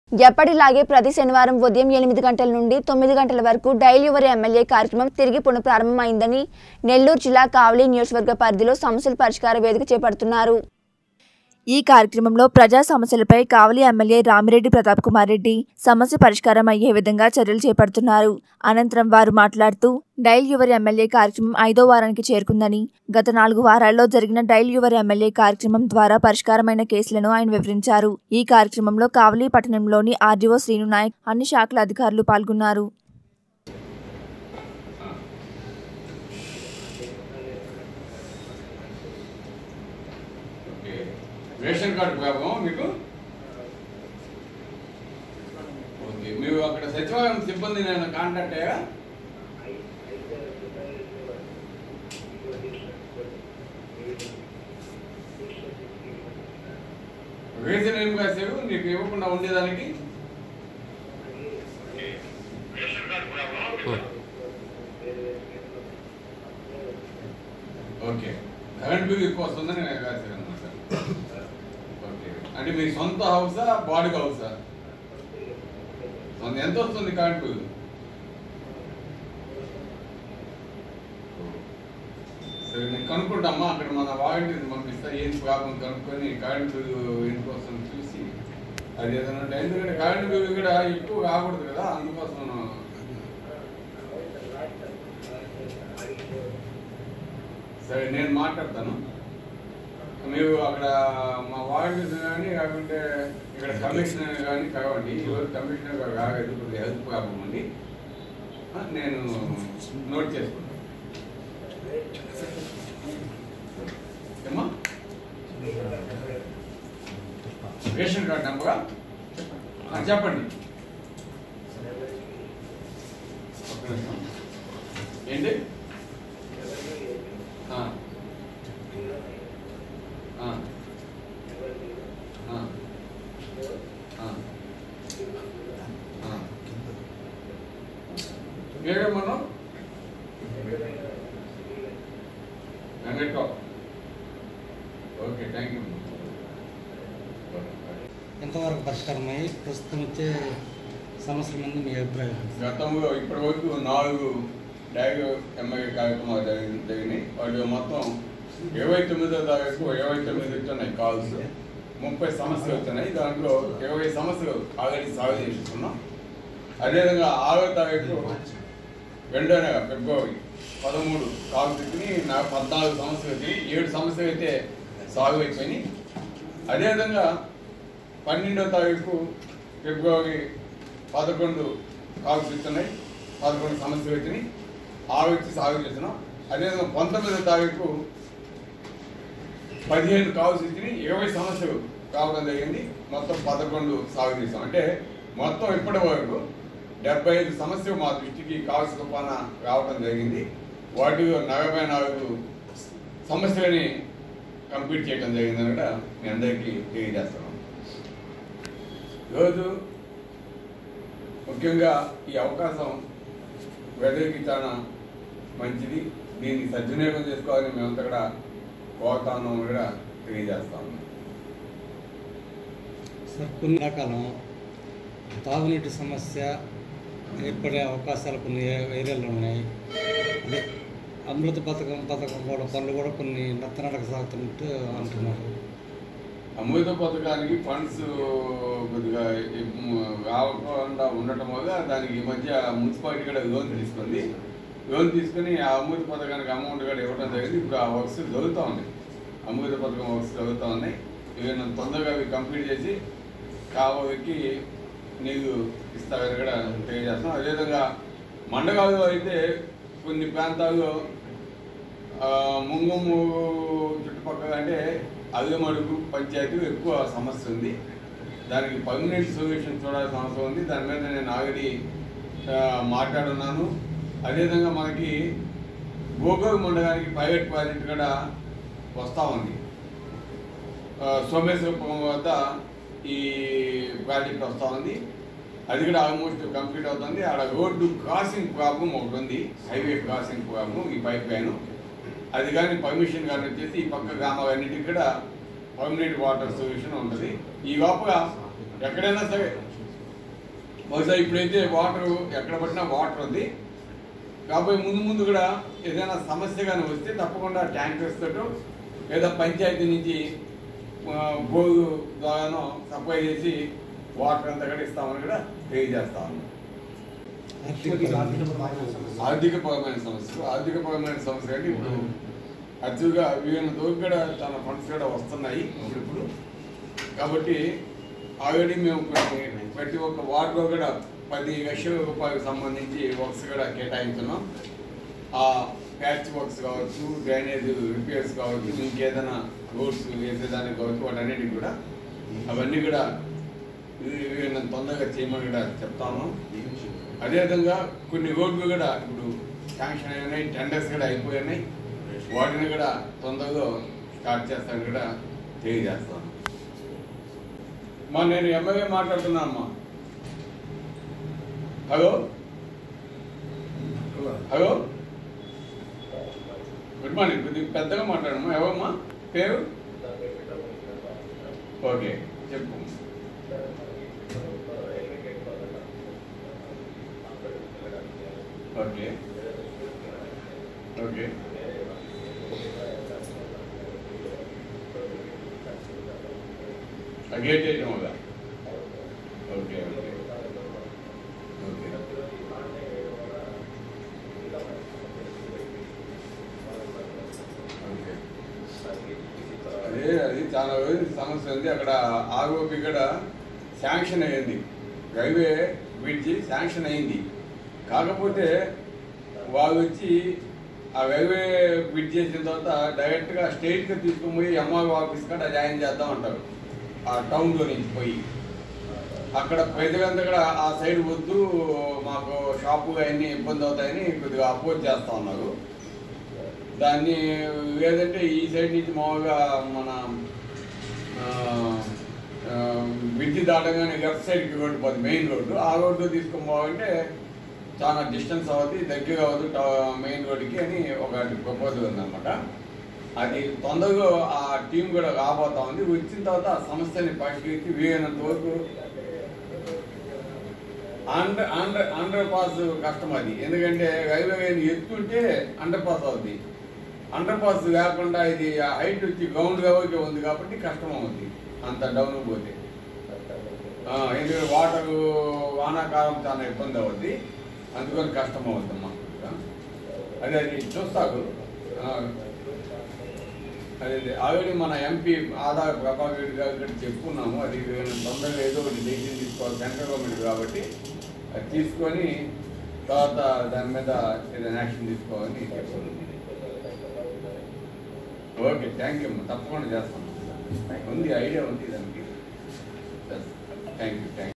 ఎప్పటిలాగే ప్రతి శనివారం ఉదయం 8 గంటల నుండి 9 గంటల వరకు డైల్ యువర్ ఎమ్మెల్యే కార్యక్రమం తిరిగి పునఃప్రారంభమైందని నెల్లూరు జిల్లా కావలి నియోజకవర్గ పరిధిలో సమస్యల పరిష్కార వేదిక చేపడుతున్నారు. ఈ కార్యక్రమంలో ప్రజా సమస్యలపై కావలి ఎమ్మెల్యే రామిరెడ్డి ప్రతాప్ కుమార్ రెడ్డి సమస్య పరిష్కారం అయ్యే విధంగా చర్యలు చేపడుతున్నారు. అనంతరం వారు మాట్లాడుతూ డైల్ యువర్ ఎమ్మెల్యే కార్యక్రమం 5వ వారానికి చేరుకుందని, గత 4 వారాల్లో జరిగిన డైల్ యువర్ ఎమ్మెల్యే కార్యక్రమం ద్వారా పరిష్కారమైన కేసులను ఆయన వివరించారు. ఈ కార్యక్రమంలో కావలి పట్టణంలోని ఆర్డీఓ శ్రీను నాయక్, అన్ని శాఖల అధికారులు పాల్గొన్నారు. రేషన్ కార్డు ప్రాబ్లం మీకు ఓకే. మీరు అక్కడ సచివాలయం సిబ్బంది నేను కాంటాక్ట్ అయ్యా? రీజన్ ఏం కాసేపు నీకు ఇవ్వకుండా ఉండేదానికి? ఓకే, కరెంట్ బిల్ ఎక్కువ వస్తుందని నేను కాసేపు అన్నమాట. అంటే మీ సొంత హౌసా బాడీ హౌసా? ఎంత వస్తుంది కరెంట్ బిల్? సరే నేను కనుక్కుంటామ్మా, అక్కడ మన వాలంటీర్ని పంపిస్తా, ఏం ప్రాబ్లం కనుక్కొని కరెంట్ బిల్ ఎందుకు వస్తుంది చూసి అది ఏదైనా. ఎందుకంటే కరెంట్ బిల్ కూడా ఎక్కువ కాకూడదు కదా, అందుకోసం. సరే నేను మాట్లాడతాను. మీరు అక్కడ మా వార్డు కానీ కాకుంటే ఇక్కడ కమిషనర్ కానీ కావండి. ఎవరు కమిషనర్ కాగదు, కొద్దిగా హెల్త్ ప్రాబ్లం అండి, నేను నోట్ చేసుకుంటాను. ఏమా రేషన్ కార్డు నెంబరా చెప్పండి. ఏంటి? ఏమన్నా ఓకే, థ్యాంక్ యూ. ఎంతవరకు పరిష్కారం అయ్యి ప్రస్తుతం వచ్చే సమస్యల మీద మీ అభిప్రాయం? గతంలో ఇప్పటి వరకు 4 డైల్ ఎమ్మెల్యే కార్యక్రమాలు జరిగినాయి. వాటి మొత్తం 29వ తారీఖు 29 వచ్చున్నాయి కాల్స్, 30 సమస్యలు వచ్చినాయి. దాంట్లో 20 సమస్యలు ఆల్రెడీ సాల్వ్ చేసుకున్నాం. అదేవిధంగా 6వ తారీఖు 2వ నెల ఫిబ్రవరి 13 కాల్స్ వచ్చినాయి. నాకు 14 సమస్యలు వచ్చినాయి. 7 సమస్యలు అయితే సాల్వ్ అయిపోయినాయి. అదేవిధంగా 12వ తారీఖు ఫిబ్రవరి 11 కాల్స్ వచ్చినాయి, 11 సమస్యలు వచ్చినాయి, 6 వచ్చి సాల్వ్ చేస్తున్నాం. అదేవిధంగా 19వ తారీఖు 15 కాల్స్ వచ్చినాయి, 20 సమస్యలు కావడం జరిగింది. మొత్తం 11 సాల్వ్ చేసాం. అంటే మొత్తం ఇప్పటి వరకు 75 సమస్యలు మా దృష్టికి కాల్స్ రూపాన రావడం జరిగింది. వాటిలో 44 సమస్యలని కంప్లీట్ చేయడం జరిగిందని కూడా మీ అందరికీ తెలియజేస్తున్నాం. ఈరోజు ముఖ్యంగా ఈ అవకాశం వెదరికి చాలా మంచిది, దీన్ని సద్వినియోగం చేసుకోవాలని మేమంతా కూడా కోరుతాను కూడా తెలియజేస్తాము. సార్, కొన్ని రకాలం తాగునీటి సమస్య ఏర్పడే అవకాశాలు కొన్ని ఏరియాలో ఉన్నాయి. అదే అమృత పథకం కూడా పనులు కూడా కొన్ని నత్తనడక సాగుతున్నట్టు అంటున్నారు. అమృత పథకానికి ఫండ్స్ కొద్దిగా రాకుండా ఉండటం వల్ల దానికి ఈ మధ్య మున్సిపాలిటీ కూడా లోన్ తీసుకొని ఆ అమృత పథకానికి అమౌంట్ కూడా ఇవ్వడం జరిగింది. ఇప్పుడు ఆ వర్క్స్ జరుగుతూ ఉన్నాయి, అమృత పథకం వర్క్స్ జరుగుతూ ఉన్నాయి. ఇవి తొందరగా అవి కంప్లీట్ చేసి కావలికి నీరు ఇస్తారని కూడా తెలియజేస్తాం. అదేవిధంగా మండగాల్లో అయితే కొన్ని ప్రాంతాల్లో ముంగము చుట్టుపక్కల అంటే అల్లమడుగు పంచాయతీ ఎక్కువ సమస్య ఉంది. దానికి పర్మనెంట్ సొల్యూషన్ చూడాల్సిన అవసరం ఉంది. దాని మీద నేను ఆల్రెడీ మాట్లాడున్నాను. అదేవిధంగా మనకి గోగోలు మండలానికి పైలట్ ప్రాజెక్ట్ కూడా వస్తూ ఉంది. సోమేశ్వరపురం వద్ద ఈ ప్రాజెక్ట్ వస్తూ ఉంది. అది కూడా ఆల్మోస్ట్ కంప్లీట్ అవుతుంది. ఆడ రోడ్డు క్రాసింగ్ ప్రాబ్లం ఒకటి ఉంది, హైవే క్రాసింగ్ ప్రాబ్లం, ఈ పైప్ లైన్ అది కానీ పర్మిషన్ కానీ వచ్చేసి ఈ పక్క గ్రామాలన్నింటికి కూడా పర్మనెంట్ వాటర్ సొల్యూషన్ ఉంటుంది. ఈ లోపల ఎక్కడైనా సరే బహుశా ఇప్పుడైతే వాటర్ ఎక్కడ పట్టినా వాటర్ ఉంది కాబట్టి ముందు కూడా ఏదైనా సమస్య కానీ వస్తే తప్పకుండా ట్యాంకర్స్ తోటో లేదా పంచాయతీ నుంచి బోరు ద్వారానో సప్లై చేసి వాటర్ అంతా కూడా ఇస్తామని కూడా తెలియజేస్తా ఉన్నాం. ఆర్థికపరమైన సమస్య అంటే ఇప్పుడు అర్జుగా వీళ్ళ దూరం కూడా తన ఫండ్స్ కూడా వస్తున్నాయి ఇప్పుడు. కాబట్టి ఆల్రెడీ మేము ప్రతి ఒక్క వార్డులో కూడా 10 లక్షల రూపాయలకు సంబంధించి వర్క్స్ కూడా కేటాయించున్నాం. ఆ ప్యాచ్ వర్క్స్ కావచ్చు, డ్రైనేజ్ రిపేర్స్ కావచ్చు, ఇంకేదైనా రోడ్స్ వేసేదానికి కావచ్చు, వాటన్నిటికి కూడా అవన్నీ కూడా వీళ్ళని తొందరగా చేయమని కూడా చెప్తాము. అదేవిధంగా కొన్ని రోడ్లు కూడా ఇప్పుడు శాంక్షన్ అయినాయి, టెండర్స్ కూడా అయిపోయినాయి. వాటిని కూడా తొందరగా స్టార్ట్ చేస్తాను కూడా తెలియజేస్తాను. నేను ఎమ్మెల్యే మాట్లాడుతున్నా అమ్మా. Hello hello good morning. కొద్దిగా పెద్దగా మాట్లాడమ్మా. ఎవరమ్మా పేరు? ఓకే చెప్పు. ఓకే ఓకే గేట్ వేయడం వల్ల ఓకే ఓకే ఓకే ఓకే అది చాలా రోజుల సమస్య ఉంది. అక్కడ ఆర్ఓపి కూడా శాంక్షన్ అయ్యింది, రైల్వే బ్రిడ్జి శాంక్షన్ అయింది. కాకపోతే వాళ్ళు వచ్చి ఆ రైల్వే బ్రిడ్జ్ చేసిన తర్వాత డైరెక్ట్గా స్టేట్గా తీసుకుని పోయి ఎంఆర్ఓ ఆఫీస్ కూడా జాయిన్ చేద్దాం అంటారు. ఆ టౌన్లో నుంచి పోయి అక్కడ ప్రజలంతా కూడా ఆ సైడ్ వద్దు, మాకు షాపు అవన్నీ ఇబ్బంది అవుతాయని కొద్దిగా అపోజ్ చేస్తూ ఉన్నారు. దాన్ని లేదంటే ఈ సైడ్ నుంచి మామూలుగా మన బ్రిడ్జి దాటగానే లెఫ్ట్ సైడ్కి రోడ్డు పోతుంది, మెయిన్ రోడ్డు. ఆ రోడ్డు తీసుకొని పోవాలంటే చాలా డిస్టెన్స్ అవుతుంది, దగ్గర అవుతుంది మెయిన్ రోడ్డుకి అని ఒక ప్రపోజల్ ఉందన్నమాట. అది తొందరగా ఆ టీం కూడా రాబోతా ఉంది. వచ్చిన తర్వాత ఆ సమస్యని పరిష్కరించి వీలైనంత వరకు అండర్ పాస్ కష్టం అది. ఎందుకంటే రైల్వే ఎత్తుంటే అండర్ పాస్ అవుతుంది. అండర్ పాస్ లేకుండా ఇది హైట్ వచ్చి గ్రౌండ్ లెవెల్కి ఉంది కాబట్టి కష్టం అవుతుంది అంత డౌన్ పోతే. ఎందుకంటే వాటర్ వానాకాలం చాలా ఇబ్బంది అవుతుంది, అందుకని కష్టం అవుతుందమ్మా. అదే అది చూస్తాకు. అదే ఆల్రెడీ మన ఎంపీ ఆదాయ ప్రభాకర్ రెడ్డి గారు చెప్పుకున్నాము. అది తొందరగా ఏదో ఒకటి డెసిషన్ తీసుకోవాలి సెంట్రల్ గవర్నమెంట్ కాబట్టి, అది తీసుకొని తర్వాత దాని మీద ఏదైనా యాక్షన్ తీసుకోవాలని చెప్పారు. ఓకే థ్యాంక్ యూ అమ్మా, తప్పకుండా చేస్తాను. ఉంది ఐడియా ఉంది దానికి. Thank you.